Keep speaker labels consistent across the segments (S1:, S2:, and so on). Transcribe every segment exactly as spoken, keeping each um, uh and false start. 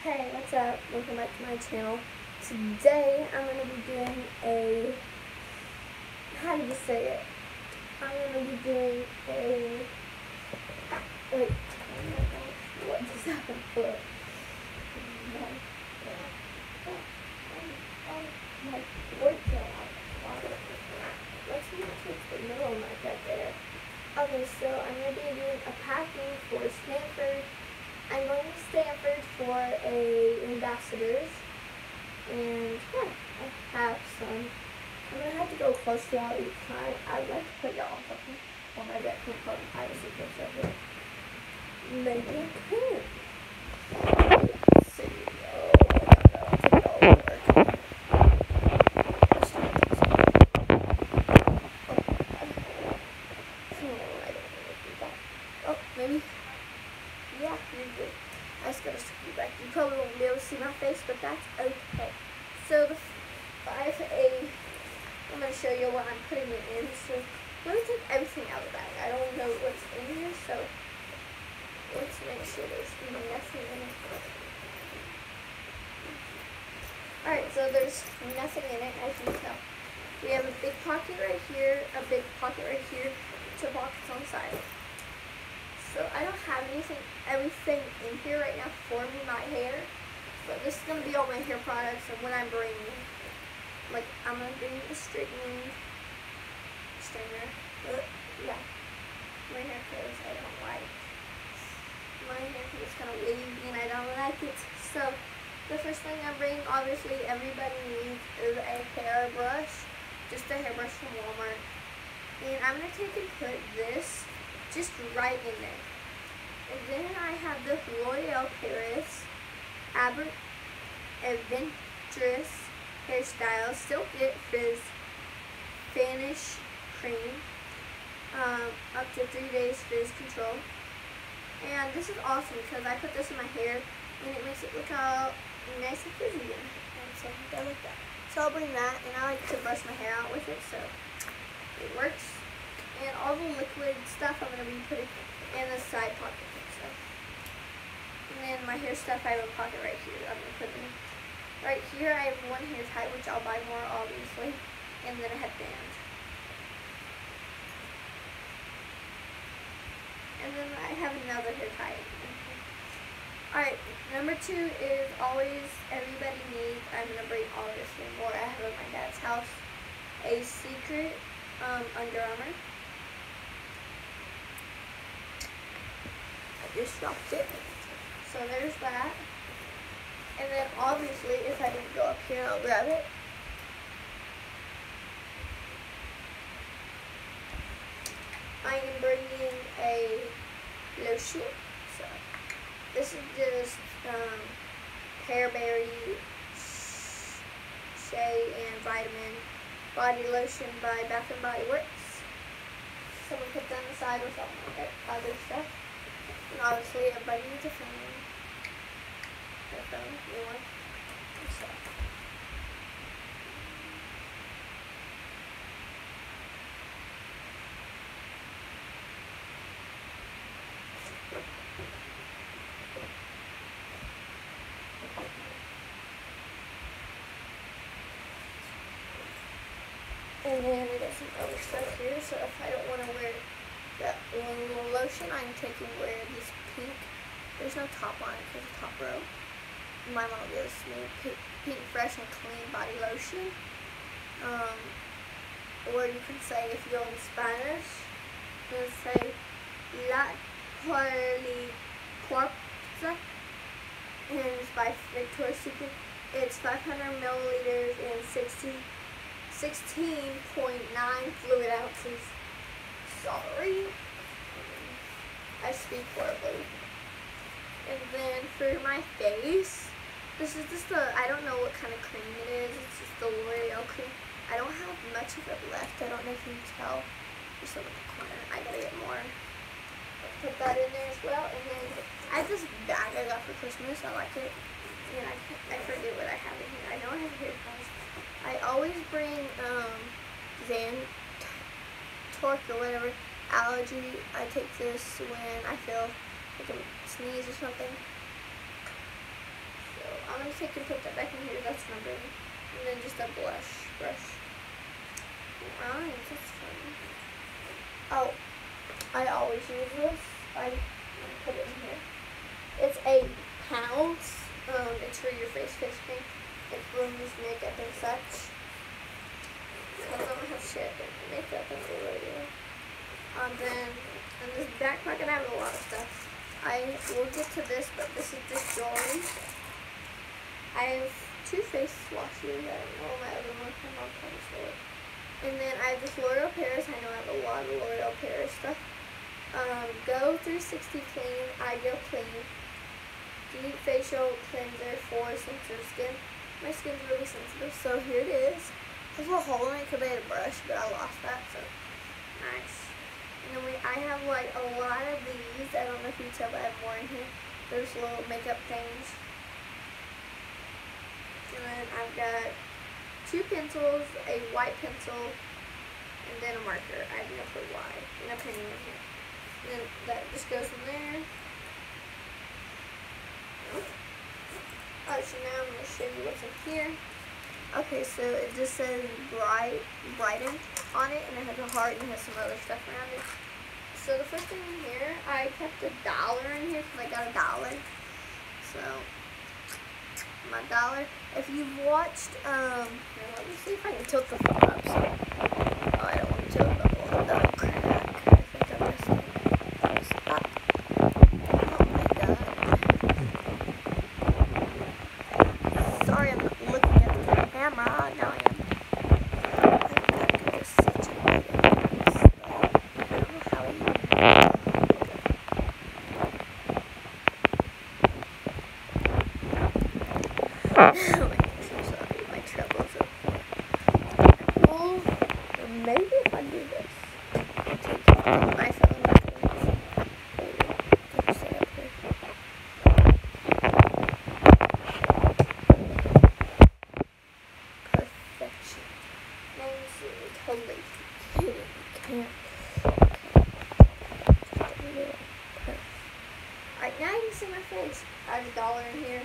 S1: Hey, what's up? Welcome back to my channel. Today I'm going to be doing a, how do you say it? I'm going to be doing a, wait, what just happened? Look. My board fell out. Let's move to the middle mic right there. Okay, so I'm going to be doing a packing for Stanford. I'm going to Stanford for a ambassadors, and yeah, I have some. I'm going to have to go close to y'all each time. I'd like to put y'all on something. Well, maybe I can't put privacy picture of it. Maybe I could. Let's see. Oh, I don't know. I'll take it all over. Let's try this. Oh, I don't know what to do that. Oh, maybe. Yeah, you're good. I just gotta scoot back. You probably won't be able to see my face, but that's okay. So the I have a. I'm gonna show you what I'm putting it in. So let me take everything out of the bag. I don't know what's in here, so let's make sure there's nothing in it. All right, so there's nothing in it, as you can tell. We have a big pocket right here, a big pocket right here, two pockets on the side. So I don't have anything, everything in here right now for me, my hair. But this is going to be all my hair products and when I bring, like, I'm going to bring the straightening straightener. But, yeah. My hair because I don't like, my hair is kind of wavy and I don't like it. So, the first thing I'm bringing, obviously, everybody needs is a hairbrush. Just a hairbrush from Walmart. And I'm going to take and put this just right in there. And then I have the L'Oreal Paris Aber Adventurous Hairstyle Silk It Frizz Vanish Cream. Um, up to three days frizz control. And this is awesome because I put this in my hair and it makes it look all nice and frizzy again. And so I like that. So I'll bring that, and I like to brush my hair out with it, so it works. And all the liquid stuff I'm going to be putting in the side pocket and stuff. And then my hair stuff, I have a pocket right here I'm going to put in. Right here I have one hair tie, which I'll buy more obviously. And then a headband. And then I have another hair tie. Alright, number two is always, everybody needs, I'm going to bring all this and more I have at my dad's house. A secret um, Under Armour. Just dropped it. So there's that. And then obviously if I didn't go up here, I'll grab it. I am bringing a lotion. So this is just um, Hairberry Shea and Vitamin Body Lotion by Bath and Body Works. Someone put that on the side with all my other stuff. And obviously, everybody needs a phone. A phone, new one, and stuff. And then I got some other stuff here, so if I don't want to wear that one little lotion, I'm taking wear this pink. There's no top on it because it's top row. My mom gives me pink, pink fresh and clean body lotion. Um, or you can say, if you're in Spanish, you can say La Parli Corpsa. And it's by Victoria's Secret. It's five hundred milliliters and sixteen point nine fluid ounces. Sorry, I speak horribly. And then for my face, this is just a, I don't know what kind of cream it is. It's just the L'Oreal cream. I don't have much of it left. I don't know if you can tell. Just over the corner. I gotta get more. I'll put that in there as well. And then I have this bag I got for Christmas. I like it. And I, I forget what I have in here. I know I have hair ties. I always bring um, Zan. Torque or whatever, allergy, I take this when I feel like a sneeze or something. take and put that back in here. That's what I'm doing. And then just a blush brush. Alright, that's funny. Oh, I always use this. I put it in here. It's a Pounds. Um, it's for your face face cream. It removes makeup and such. Because I don't have shit in makeup and regular. Um, then in this back pocket I have a lot of stuff. I will get to this, but this is just jewelry. I have two face washes. I don't know my other one. My mom probably stole it. And then I have this L'Oreal Paris. I know I have a lot of L'Oreal Paris stuff. Um, Go three sixty Clean, Ideal Clean, Deep Facial Cleanser for sensitive skin. My skin's really sensitive, so here it is. There's a little hole in it because I had a brush, but I lost that, so nice. And then we, I have like a lot of these. I don't know if you can tell, but I have more in here. There's little makeup things. And then I've got two pencils, a white pencil, and then a marker. I have no clue why. And a penny in here. And then that just goes in there. Alright, so now I'm going to show you what's in here. Okay, so it just says bright, brighten on it, and it has a heart and it has some other stuff around it. So the first thing in here, I kept a dollar in here because I got a dollar. So, my dollar. If you've watched, um, here, let me see if I can tilt the phone up. So, oh, I don't want to tilt it up. Oh, crap. I think I missed it. Stop. Oh my god. Sorry, I'm not looking at the camera. Now I am. I'm such a I don't know how I use it. Oh my gosh, I'm sorry. My trebles are full. Maybe if I do this, I'll take my phone. Maybe set up here. Perfection. Now you see me totally kidding. You can't. Okay. Alright, now you can see my face. I have a dollar in here.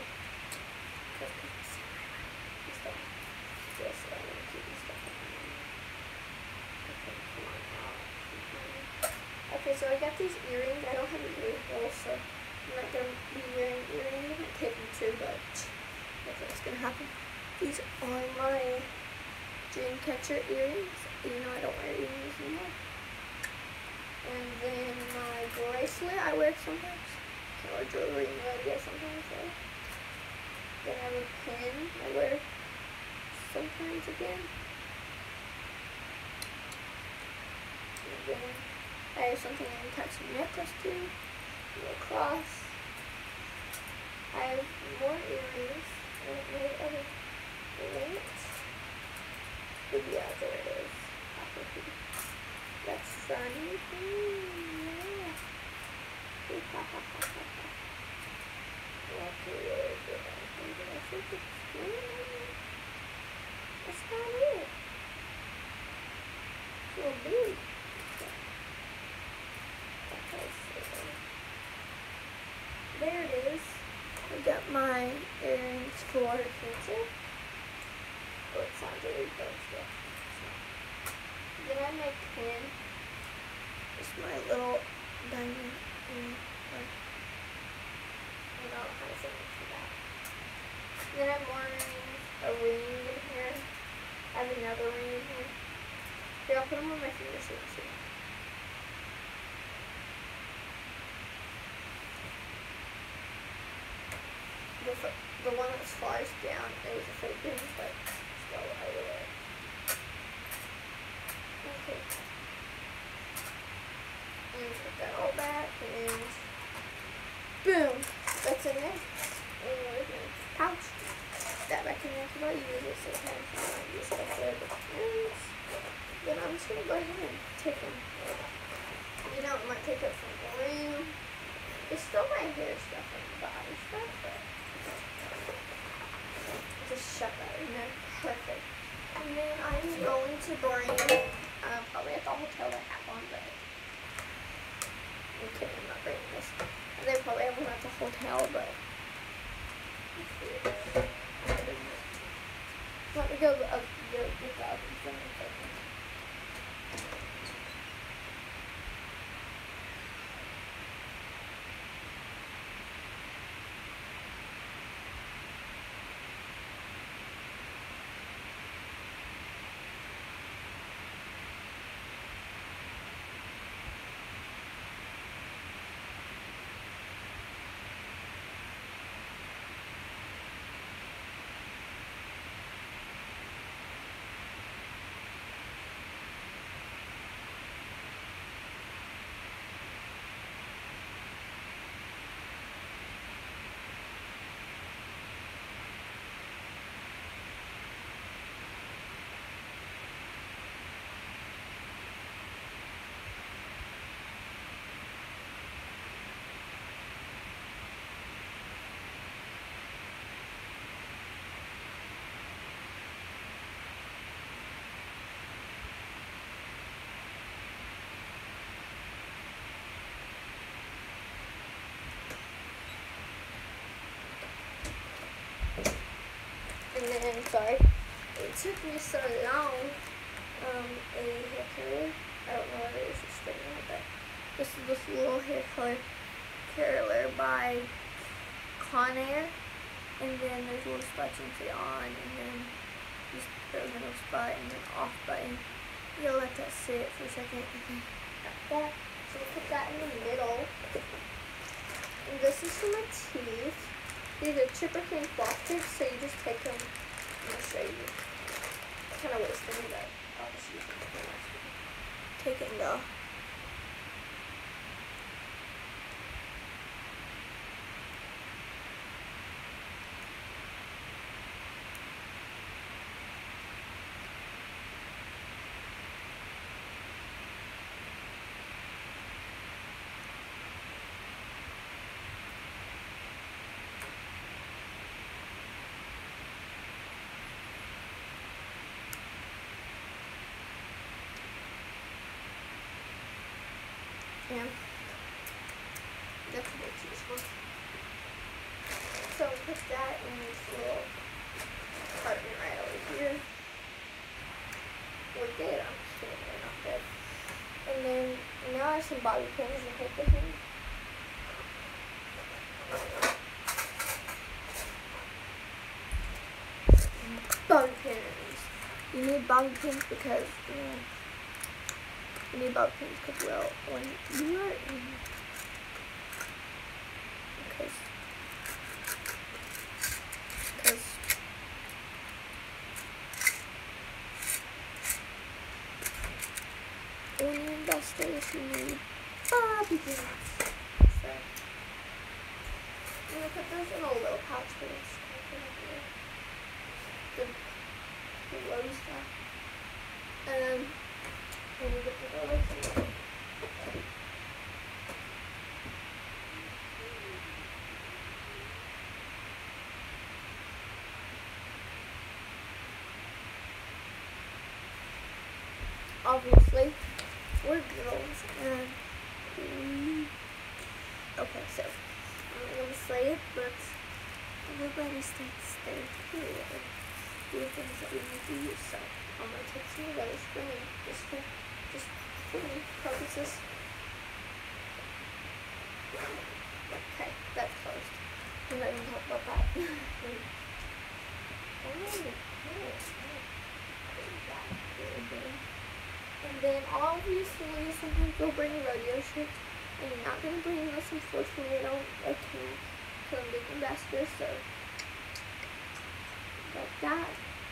S1: Okay, so I got these earrings. I don't have an ear hole, so I'm not going to be wearing earrings. I'm going to tape them too, but that's what's going to happen. These are my dream catcher earrings. You know I don't wear earrings anymore. And then my bracelet I wear sometimes. Or jewelry, you know, I wear sometimes. So. Then I have a pin I wear sometimes again. And then I have something I can attach a necklace to, a little cross. I have more earrings. I don't know what other earrings. But yeah, there it is. That's funny. Yeah. That's not it. It's a little big. There it is. I got my earrings for cancer. Oh, it sounds really good stuff. Then I have my pin. It's my little diamond ring. I don't know how to say it for that. Then I have more rings. A ring in here. I have another ring in here. Here, I'll put them on my finger so you can see. The, the one that was farthest down, it was a fake ring, but still I wear it. Okay. And put that all back, and boom! That's in there. And where's my pouch? That back in there, because I'll use it sometimes. I don't use stuff there, but yes. Then I'm just going to go ahead and take them. You know, it might take up some room. There's still my hair stuff and body stuff, but just shut that in there. Perfect. And then I'm going to bring, um, probably at the hotel that I have on, but I'm kidding, I'm not bringing this. They probably have one at the hotel, but let's see. We go up the with the oven for a second. And then, sorry, it took me so long, um, a hair curler, I don't know what it is, it's straightener, but this is this little hair color curler by Conair, and then there's a little spot you can say on, and then just put a middle spot, and then off button. You gotta let that sit for a second, and then like that, so we'll put that in the middle. And this is for my teeth. These are chipper clean floss picks, so you just take them. I'm gonna show you. Kind of waste them, but I'll just use them for my teeth. Take it and go. Yeah, that's a bit useful. So put that in this little compartment right over here. We're good. I'm just kidding, we're not good. And then now I have some bobby pins to hold the hand. Bobby pins. You need bobby pins because you know, you need bobby pins because, well, when you are in, because, because, when you're in investors, you need bobby pins. So, I'm going to put those in a little pouch for this. The, the low stuff. And then, when we get the low stuff. Obviously, we're girls, and we, okay, so, I'm going to say it, but everybody stays there here. Do the things that we need to use, so I'm going to take some of those for me, just for, just for me purposes. Okay, that's closed. I'm not going to talk about that. oh, oh, and then obviously sometimes we'll bring a rodeo shirt, and you're not going to bring this, unfortunately. I don't, I can't, because I'm big ambassador, so like that.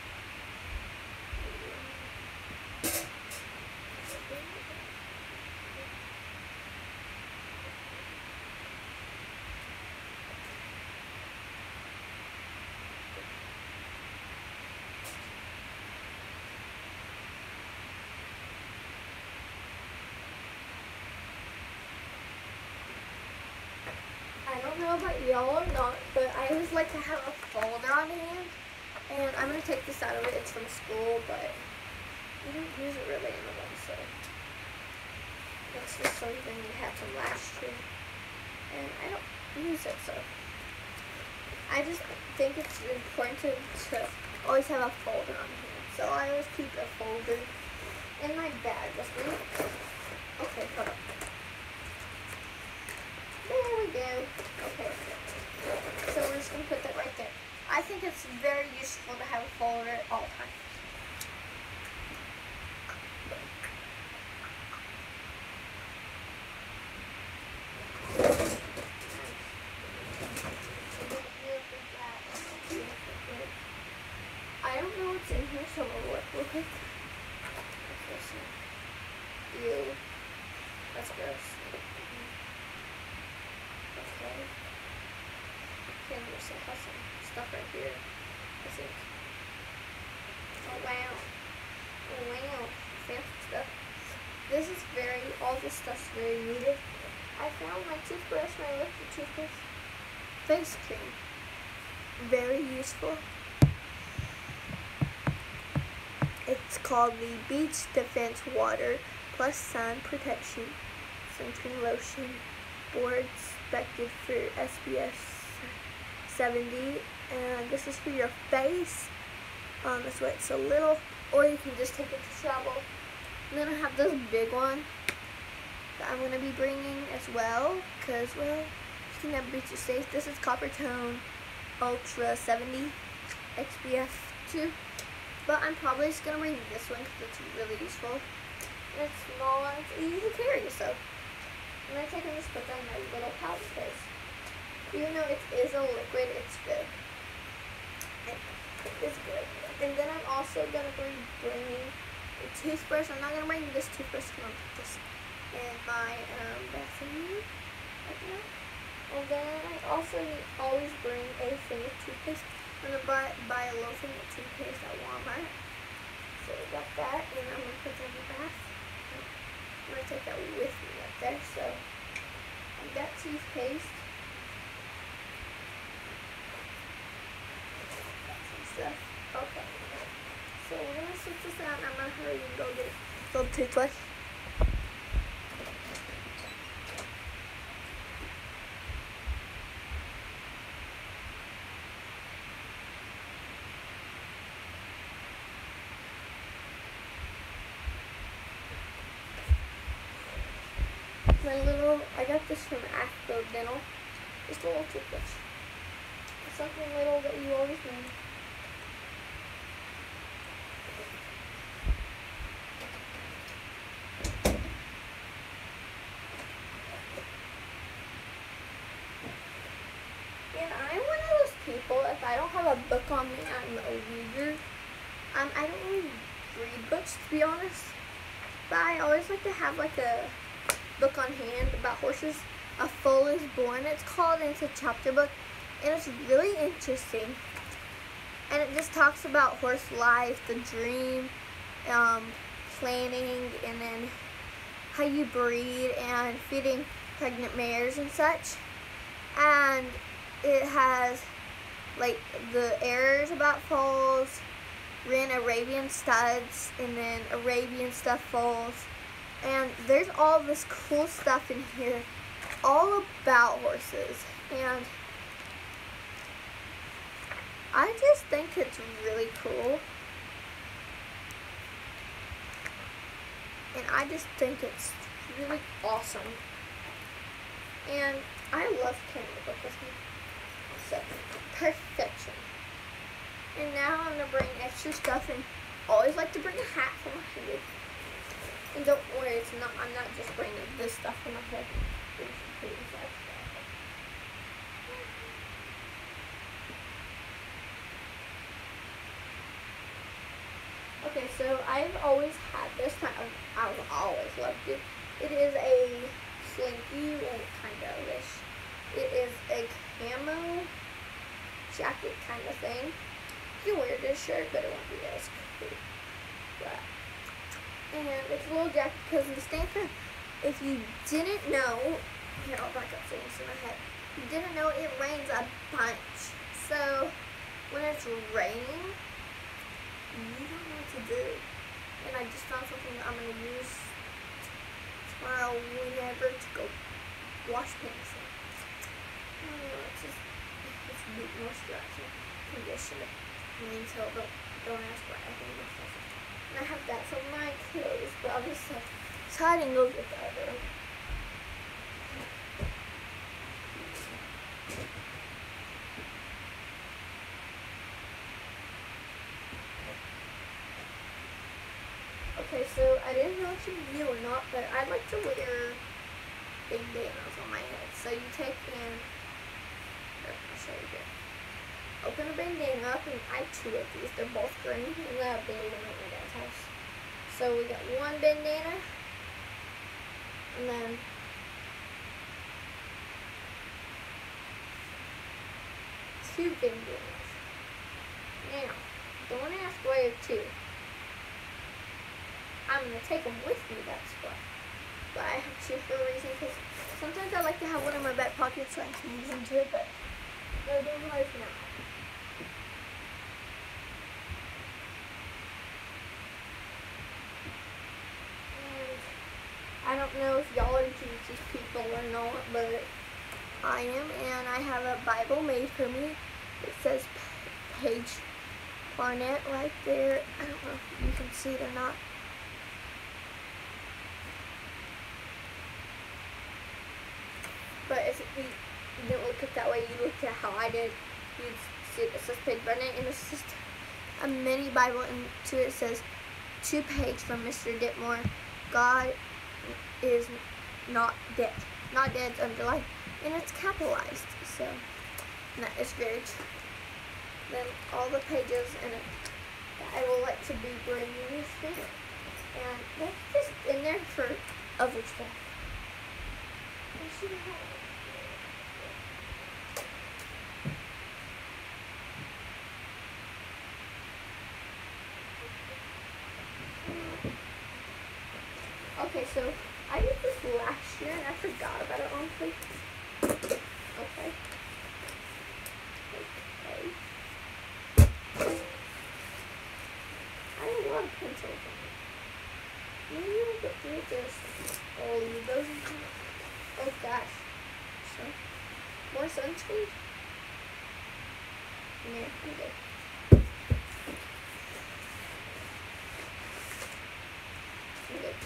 S1: I don't know about y'all or not, but I always like to have a folder on hand. And I'm going to take this out of it. It's from school, but I don't use it really anymore, so it's just something we had from last year. And I don't use it, so I just think it's important to, to always have a folder on here. So I always keep a folder in my bag with me. Okay, hold on. There we go. Okay. So we're just going to put that right there. I think it's very useful to have a folder at all times. I don't know what's in here, so I'm going to look real quick. Ew. That's gross. Okay. Okay, I'm just have some stuff right here. I think. Oh wow. Oh wow. Fancy stuff. This is very, all this stuff's very needed. I found my toothbrush, my liquid toothbrush. Face cream. Very useful. It's called the Beach Defense Water Plus Sun Protection Sunscreen Lotion. Board inspected for S P F seventy, and this is for your face. Um, that's why it's a little, or you can just take it to travel. And then I have this big one that I'm gonna be bringing as well, cause well, you can never beat your safe. This is Copper Tone Ultra seventy X P F two, but I'm probably just gonna bring this one because it's really useful. And it's small and it's easy to carry, so I'm gonna take and just put that in my little pouch because even though it is a liquid, it's good. It is good. And then I'm also gonna be bringing a toothbrush. I'm not gonna bring this toothbrush. I'm gonna put this in my um, bathroom right now. And then I also always bring a thing of toothpaste. I'm gonna buy buy a little thing of toothpaste at Walmart. So I got that, and I'm gonna put that in the bath. I'm gonna take that with me up there. So I got toothpaste. Stuff. Okay. So we're gonna switch this out and I'm gonna hurry and go get a little toothbrush. My little, I got this from Acto Dental. Just a little toothbrush. Something little that you always need. And I'm one of those people, if I don't have a book on me, I'm a reader. Um, I don't really read books, to be honest. But I always like to have like a book on hand about horses. A Foal is Born, it's called, and it's a chapter book. And it's really interesting. And it just talks about horse life, the dream, um, planning, and then how you breed and feeding pregnant mares and such. And it has like the errors about foals, ran Arabian studs, and then Arabian stuff foals. And there's all this cool stuff in here all about horses. And I just think it's really cool. And I just think it's really awesome. And I love carrying the book with me. So, perfection. And now I'm going to bring extra stuff, and always like to bring a hat for my head. And don't worry, it's not, I'm not just bringing this stuff for my head. Okay, so I've always had this kind of, I've always loved it. It is a slinky, well, kind of ish. It is a camo jacket kind of thing. You can wear this shirt, but it won't be as cool. But, and it's a little jacket because in Stanford, if you didn't know, here I'll back up so you can see my head. If you didn't know, it rains a bunch. So when it's raining, you don't know what to do. And I just found something that I'm going to use tomorrow whenever to go wash pants. Oh, it's just, it's moisturizing conditioner. I mean, so don't, don't ask why I think it's awesome. And I have that for my clothes, but I'll just uh, hide and go get the other. Okay, so I didn't know if you knew or not, but I like to wear bandanas on my head. So you take in, here, I'll show you here. Open a bandana up, and I have two of these. They're both green, and I have blue one at my dad's house. So we got one bandana, and then two bandanas. Now, don't ask why I have two. I'm going to take them with me, that's why. But I have two for a reason, because sometimes I like to have one in my back pocket so I can use them too, but they're doing life now. And I don't know if y'all are Jesus people or not, but I am, and I have a Bible made for me. It says Page Barnett right there. I don't know if you can see it or not. But if you didn't look at it that way, you looked at how I did, you'd see it says Page Barnett, and it's just a mini Bible, and to it says, "To Page from Mister Ditmore, God is not dead." Not dead's underlined, and it's capitalized, so that is very true. Then all the pages in it that I will like to be bringing with me, and that's just in there for other stuff. Okay, so I did this last year and I forgot about it, honestly. Okay. Okay. I have a lot of pencils on it. Maybe we'll get through this. I'll leave those in here. Oh gosh. So, more sunscreen? Yeah, I'm good. I'm good.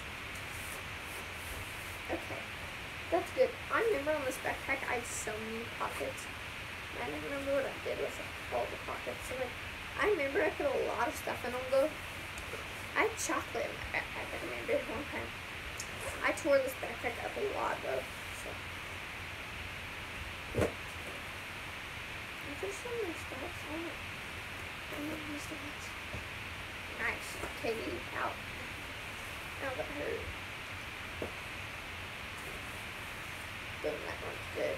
S1: Okay. That's good. I remember on this backpack I had so many pockets. I don't remember what I did with all the pockets. So like, I remember I put a lot of stuff in them though. I had chocolate in my backpack, I remember one time. I tore this backpack up a lot though. So. There's so many stuff on it. I love these things. Nice. Katie out. Now that hurt. Boom, that one's good.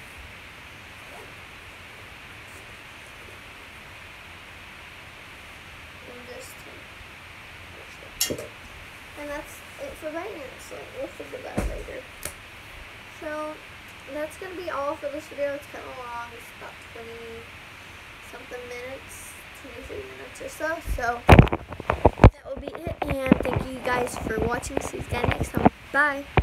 S1: And this too. And that's it for right now, so we'll figure that out later. So, that's going to be all for this video. It's kind of long. It's about twenty something minutes, twenty-three minutes or so. So, that will be it. And thank you guys for watching. See you again next time. Bye.